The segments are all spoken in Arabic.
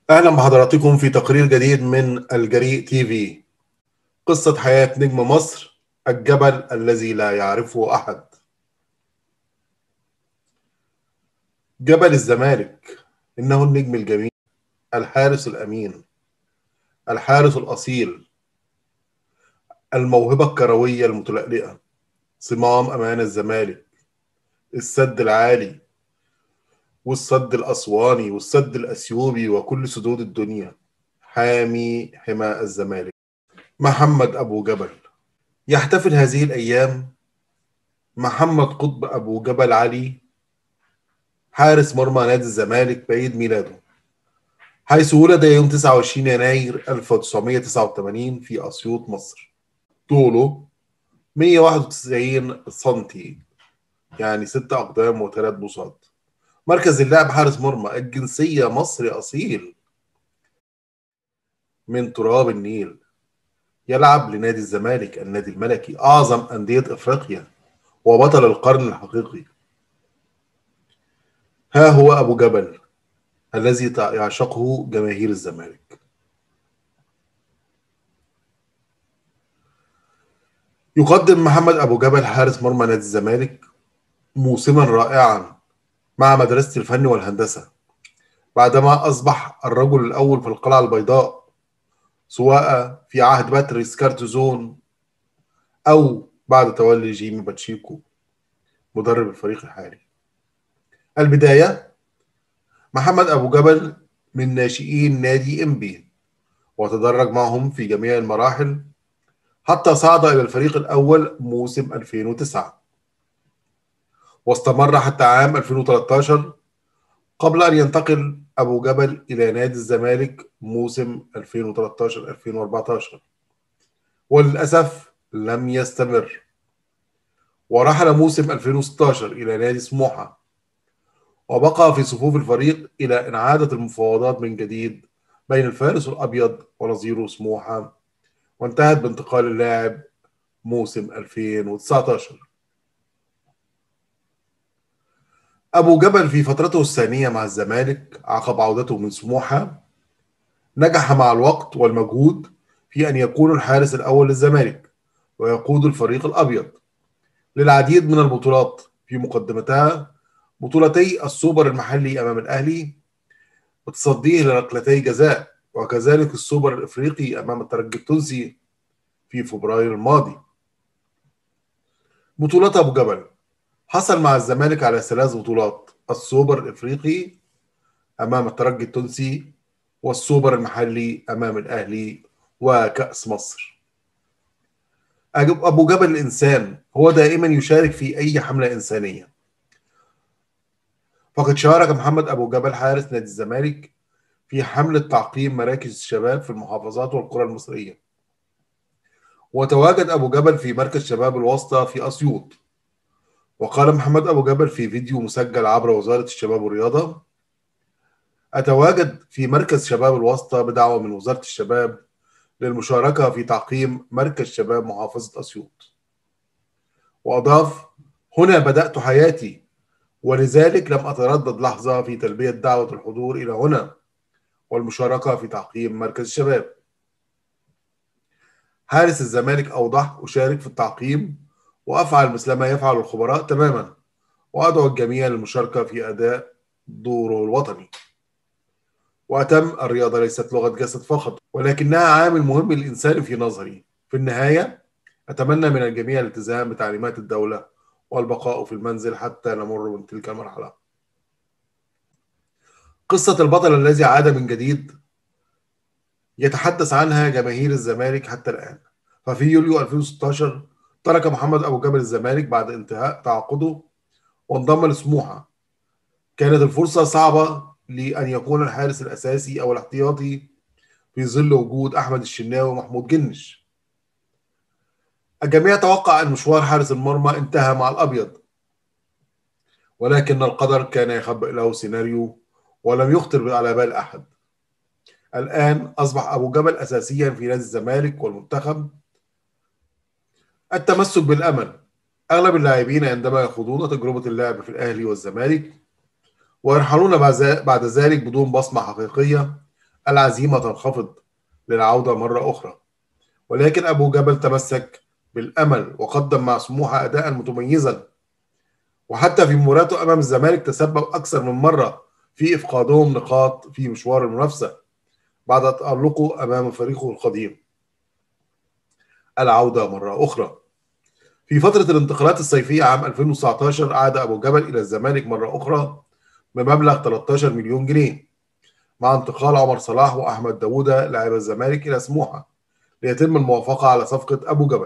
أهلا بحضراتكم في تقرير جديد من الجريء تي في. قصة حياة نجم مصر، الجبل الذي لا يعرفه أحد. جبل الزمالك، إنه النجم الجميل، الحارس الأمين، الحارس الأصيل، الموهبة الكروية المتلألئة، صمام أمان الزمالك، السد العالي والسد الأسواني والسد الأثيوبي وكل سدود الدنيا، حامي حماء الزمالك، محمد أبو جبل. يحتفل هذه الأيام محمد قطب أبو جبل علي، حارس مرمى نادي الزمالك، بعيد ميلاده، حيث ولد يوم 29 يناير 1989 في أسيوط مصر. طوله 191 سنتي، يعني 6 أقدام و3 بوصات. مركز اللعب حارس مرمى. الجنسية مصري أصيل من تراب النيل. يلعب لنادي الزمالك، النادي الملكي، أعظم أندية إفريقيا وبطل القرن الحقيقي. ها هو أبو جبل الذي يعشقه جماهير الزمالك. يقدم محمد أبو جبل حارس مرمى نادي الزمالك موسما رائعا مع مدرسة الفن والهندسة، بعدما أصبح الرجل الأول في القلعة البيضاء، سواء في عهد باتريس كارتزون أو بعد تولي جيمي باتشيكو مدرب الفريق الحالي. البداية: محمد أبو جبل من ناشئين نادي إنبي، وتدرج معهم في جميع المراحل حتى صعد إلى الفريق الأول موسم 2009، واستمر حتى عام 2013 قبل أن ينتقل أبو جبل إلى نادي الزمالك موسم 2013-2014، وللأسف لم يستمر، ورحل موسم 2016 إلى نادي سموحة، وبقى في صفوف الفريق إلى أن عادت المفاوضات من جديد بين الفارس الأبيض ونظيره سموحة، وانتهت بانتقال اللاعب موسم 2019. أبو جبل في فترته الثانية مع الزمالك عقب عودته من سموحة نجح مع الوقت والمجهود في أن يكون الحارس الأول للزمالك، ويقود الفريق الأبيض للعديد من البطولات، في مقدمتها بطولتي السوبر المحلي أمام الأهلي وتصديه لركلتي جزاء، وكذلك السوبر الإفريقي أمام الترجي التونسي في فبراير الماضي. بطولات أبو جبل: حصل مع الزمالك على 3 بطولات: السوبر الإفريقي أمام الترجي التونسي، والسوبر المحلي أمام الأهلي، وكأس مصر. أبو جبل الإنسان هو دائما يشارك في أي حملة إنسانية، فقد شارك محمد أبو جبل حارس نادي الزمالك في حملة تعقيم مراكز الشباب في المحافظات والقرى المصرية، وتواجد أبو جبل في مركز شباب الواسطة في أسيوط. وقال محمد أبو جبل في فيديو مسجل عبر وزارة الشباب والرياضة: أتواجد في مركز شباب الواسطة بدعوة من وزارة الشباب للمشاركة في تعقيم مركز شباب محافظة أسيوط. وأضاف: هنا بدأت حياتي، ولذلك لم أتردد لحظة في تلبية دعوة الحضور إلى هنا والمشاركة في تعقيم مركز الشباب. حارس الزمالك أوضح: أشارك في التعقيم وأفعل مثل ما يفعل الخبراء تماما، وأدعو الجميع للمشاركة في أداء دوره الوطني. وأتم: الرياضة ليست لغة جسد فقط، ولكنها عامل مهم للإنسان في نظري. في النهاية، أتمنى من الجميع الالتزام بتعليمات الدولة والبقاء في المنزل حتى نمر من تلك المرحلة. قصة البطل الذي عاد من جديد يتحدث عنها جماهير الزمالك حتى الآن. ففي يوليو 2016 ترك محمد أبو جبل الزمالك بعد انتهاء تعاقده وانضم لسموحة. كانت الفرصة صعبة لأن يكون الحارس الأساسي أو الاحتياطي في ظل وجود أحمد الشناوي ومحمود جنش. الجميع توقع أن مشوار حارس المرمى انتهى مع الأبيض، ولكن القدر كان يخبئ له سيناريو ولم يخطر على بال أحد. الآن أصبح أبو جبل أساسيا في نادي الزمالك والمنتخب. التمسك بالأمل: أغلب اللاعبين عندما يخوضون تجربة اللعب في الأهلي والزمالك ويرحلون بعد ذلك بدون بصمة حقيقية، العزيمة تنخفض للعودة مرة أخرى، ولكن أبو جبل تمسك بالأمل وقدم مع سموحة أداء متميزا، وحتى في مباراته أمام الزمالك تسبب أكثر من مرة في إفقادهم نقاط في مشوار المنافسة بعد تألقه أمام فريقه القديم. العودة مرة أخرى. في فترة الانتقالات الصيفية عام 2019 عاد أبو جبل إلى الزمالك مرة أخرى بمبلغ 13 مليون جنيه مع انتقال عمر صلاح وأحمد داوودة لاعب الزمالك إلى سموحة ليتم الموافقة على صفقة أبو جبل.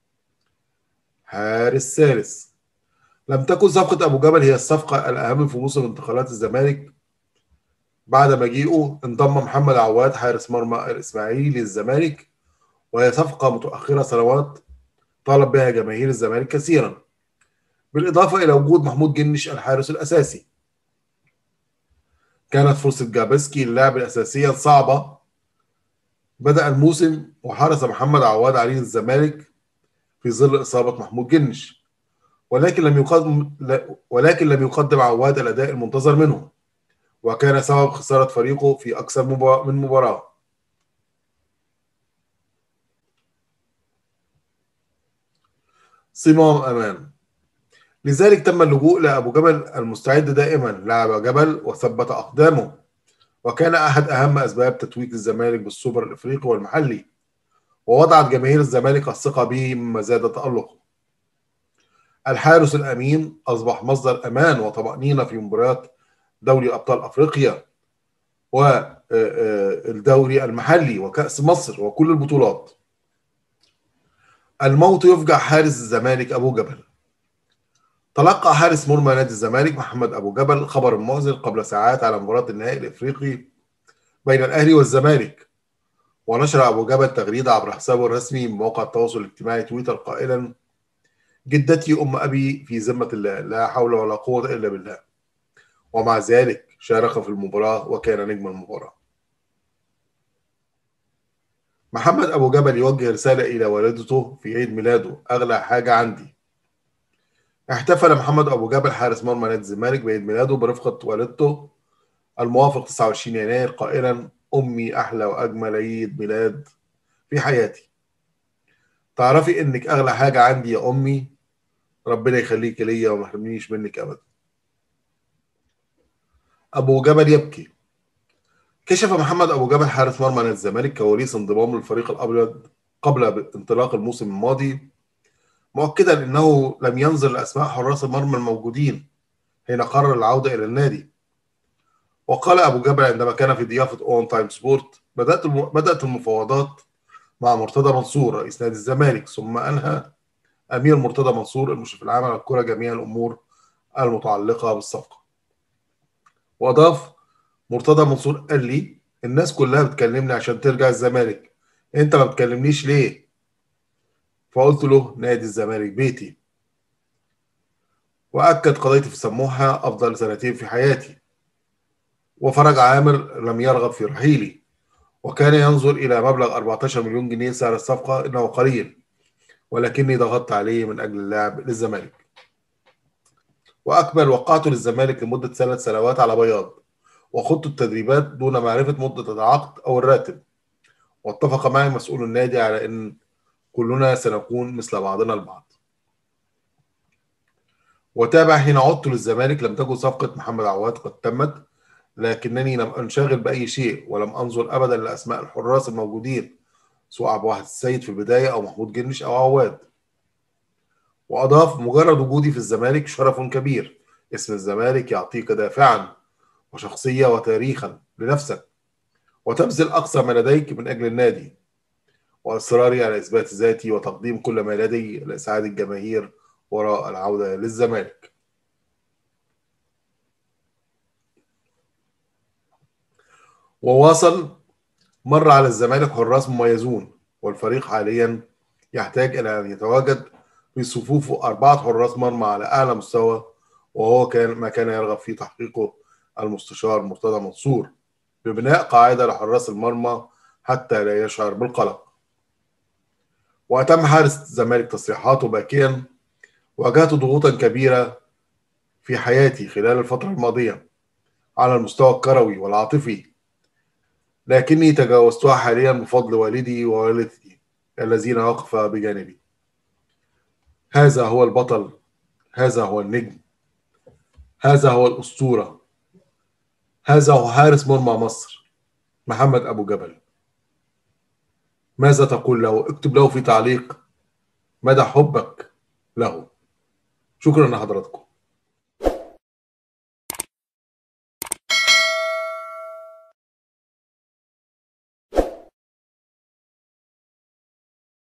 حارس ثالث. لم تكن صفقة أبو جبل هي الصفقة الأهم في موسم انتقالات الزمالك. بعد مجيئه انضم محمد عواد حارس مرمى الإسماعيلي للزمالك، وهي صفقة متأخرة سنوات طالب بها جماهير الزمالك كثيرا، بالإضافة إلى وجود محمود جنش الحارس الأساسي. كانت فرصة جابسكي للعب الأساسية صعبة بدأ الموسم، وحرص محمد عواد عليه الزمالك في ظل إصابة محمود جنش، ولكن لم يقدم عواد الأداء المنتظر منه، وكان سبب خسارة فريقه في أكثر من مباراة. صمام أمان. لذلك تم اللجوء لأبو جبل المستعد دائما، لعب جبل وثبت أقدامه، وكان أحد أهم أسباب تتويج الزمالك بالسوبر الإفريقي والمحلي، ووضعت جماهير الزمالك الثقة به مما زاد تألقه. الحارس الأمين أصبح مصدر أمان وطمأنينة في مباريات دوري أبطال أفريقيا والدوري المحلي وكأس مصر وكل البطولات. الموت يفجع حارس الزمالك أبو جبل. تلقى حارس مرمى نادي الزمالك محمد أبو جبل خبر محزن قبل ساعات على مباراة النهائي الإفريقي بين الأهلي والزمالك، ونشر أبو جبل تغريدة عبر حسابه الرسمي من موقع التواصل الاجتماعي تويتر قائلا: جدتي أم أبي في ذمة الله، لا حول ولا قوة إلا بالله. ومع ذلك شارك في المباراة وكان نجم المباراة. محمد أبو جبل يوجه رسالة إلى والدته في عيد ميلاده: أغلى حاجة عندي. احتفل محمد أبو جبل حارس مرمى نادي الزمالك بعيد ميلاده برفقة والدته الموافق 29 يناير قائلا: أمي أحلى وأجمل عيد ميلاد في حياتي. تعرفي إنك أغلى حاجة عندي يا أمي، ربنا يخليك ليا وما يحرمنيش منك أبدا. أبو جبل يبكي. كشف محمد أبو جبل حارس مرمى نادي الزمالك كواليس انضمامه للفريق الأبيض قبل انطلاق الموسم الماضي، مؤكدا أنه لم ينظر لأسماء حراس المرمى الموجودين حين قرر العودة إلى النادي. وقال أبو جبل عندما كان في ضيافة أون تايم سبورت: بدأت المفاوضات مع مرتضى منصور رئيس نادي الزمالك، ثم أنهى أمير مرتضى منصور المشرف العام على الكرة جميع الأمور المتعلقة بالصفقة. وأضاف: مرتضى منصور قال لي الناس كلها بتكلمني عشان ترجع الزمالك، انت ما بتكلمنيش ليه؟ فقلت له نادي الزمالك بيتي. واكد: قضيتي في سموحه افضل سنتين في حياتي. وفرج عامر لم يرغب في رحيلي، وكان ينظر الى مبلغ 14 مليون جنيه سعر الصفقه انه قليل، ولكني ضغطت عليه من اجل اللعب للزمالك. واكمل: وقعت للزمالك لمده 3 سنوات على بياض، وخضت التدريبات دون معرفه مده العقد او الراتب، واتفق معي مسؤول النادي على ان كلنا سنكون مثل بعضنا البعض. وتابع: حين عدت للزمالك لم تكن صفقة محمد عواد قد تمت، لكنني لم أنشغل بأي شيء ولم أنظر أبدا لأسماء الحراس الموجودين، سواء عبد الواحد السيد في البداية أو محمود جنش أو عواد. وأضاف: مجرد وجودي في الزمالك شرف كبير، اسم الزمالك يعطيك دافعا وشخصية وتاريخا لنفسك، وتبذل أقصى ما لديك من أجل النادي، وإصراري على إثبات ذاتي وتقديم كل ما لدي لإسعاد الجماهير وراء العودة للزمالك. وواصل: مر على الزمالك حراس مميزون، والفريق حاليا يحتاج إلى أن يتواجد في صفوفه 4 حراس مرمى على أعلى مستوى، وهو ما كان يرغب في تحقيقه المستشار مرتضى منصور، ببناء قاعدة لحراس المرمى حتى لا يشعر بالقلق. وأتم حارس الزمالك تصريحاته باكيا: واجهت ضغوطا كبيرة في حياتي خلال الفترة الماضية على المستوى الكروي والعاطفي، لكني تجاوزتها حاليا بفضل والدي ووالدتي الذين وقفا بجانبي. هذا هو البطل، هذا هو النجم، هذا هو الأسطورة، هذا هو حارس مرمى مصر، محمد أبو جبل. ماذا تقول له؟ اكتب له في تعليق مدى حبك له. شكرا لحضراتكم.